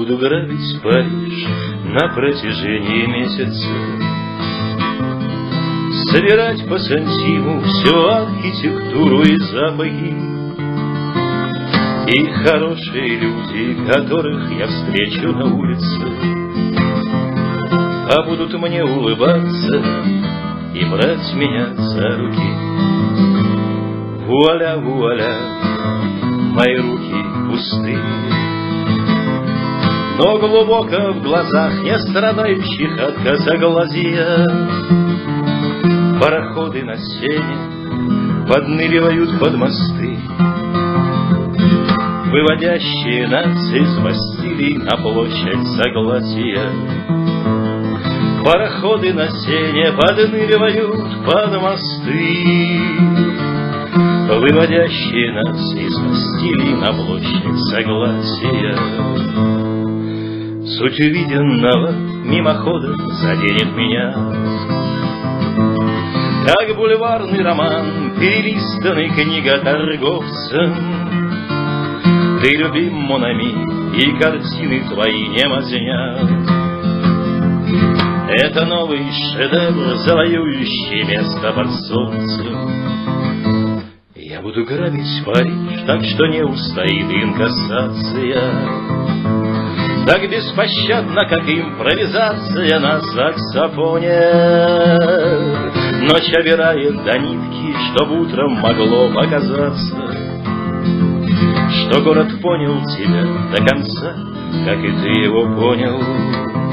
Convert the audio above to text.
буду грабить Париж на протяжении месяца, собирать по сантиму всю архитектуру и запахи, и хорошие люди, которых я встречу на улице, а будут мне улыбаться и брать меня за руки. Вуаля, вуаля, мои руки пустые, но глубоко в глазах не страдающих от косоглазия. Пароходы на сене подныривают под мосты, выводящие нас из Бастилии на площадь Согласия. Пароходы на сене подныривают под мосты, выводящие нас из Бастилии на площадь Согласия. Суть увиденного мимоходом заденет меня, как бульварный роман, перелистанный книготорговцем. Ты любим, мон ами, и картины твои не мазнят. Это новый шедевр, завоюющий место под солнцем. Я буду грабить Париж, так что не устоит инкассация, так беспощадно, как импровизация на саксофоне. Ночь обирает до нитки, чтоб утром могло показаться, что город понял тебя до конца, как и ты его понял.